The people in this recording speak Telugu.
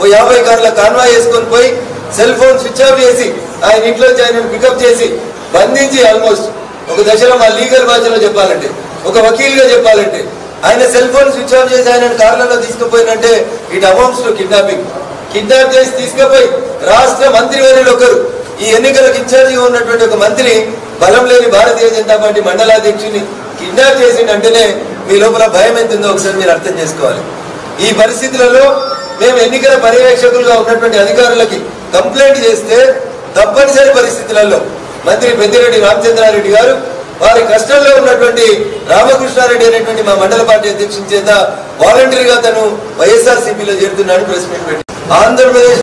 50 కార్ల కాన్వాయ్ వేసుకొని పోయి సెల్ ఫోన్ స్విచ్ ఆఫ్ చేసి ఆయన ఇంట్లో ఆయన పికప్ చేసి బంధించి ఆల్మోస్ట్ ఒక దశలో మా లీగల్ భాషలో చెప్పాలంటే ఒక వకీల్గా చెప్పాలంటే ఆయన సెల్ ఫోన్ స్విచ్ ఆఫ్ చేసి ఆయన కార్లలో తీసుకుపోయినంటే it amounts to kidnapping. Kidnap చేసి తీసుకుపోయి రాష్ట్ర మంత్రివర్యులు ఒకరు ఈ ఎన్నికలకు ఇన్ఛార్జిగా ఉన్నటువంటి ఒక మంత్రి బలం లేని భారతీయ జనతా పార్టీ మండలాధ్యక్షుని కిడ్నాప్ చేసిందంటేనే మీ లోపల భయం ఎంతుందో ఒకసారి మీరు అర్థం చేసుకోవాలి. ఈ పరిస్థితులలో మేము ఎన్నికల పర్యవేక్షకులుగా ఉన్నటువంటి అధికారులకి కంప్లైంట్ చేస్తే తప్పనిసరి పరిస్థితులలో మంత్రి పెద్దిరెడ్డి రామచంద్రారెడ్డి గారు వారి కష్టంలో ఉన్నటువంటి రామకృష్ణారెడ్డి అనేటువంటి మా మండల పార్టీ అధ్యక్షుని చేత వాలంటరీగా తను వైఎస్ఆర్సీపీలో చేరుతున్నాడు ప్రెస్ మీట్ పెట్టి ఆంధ్రప్రదేశ్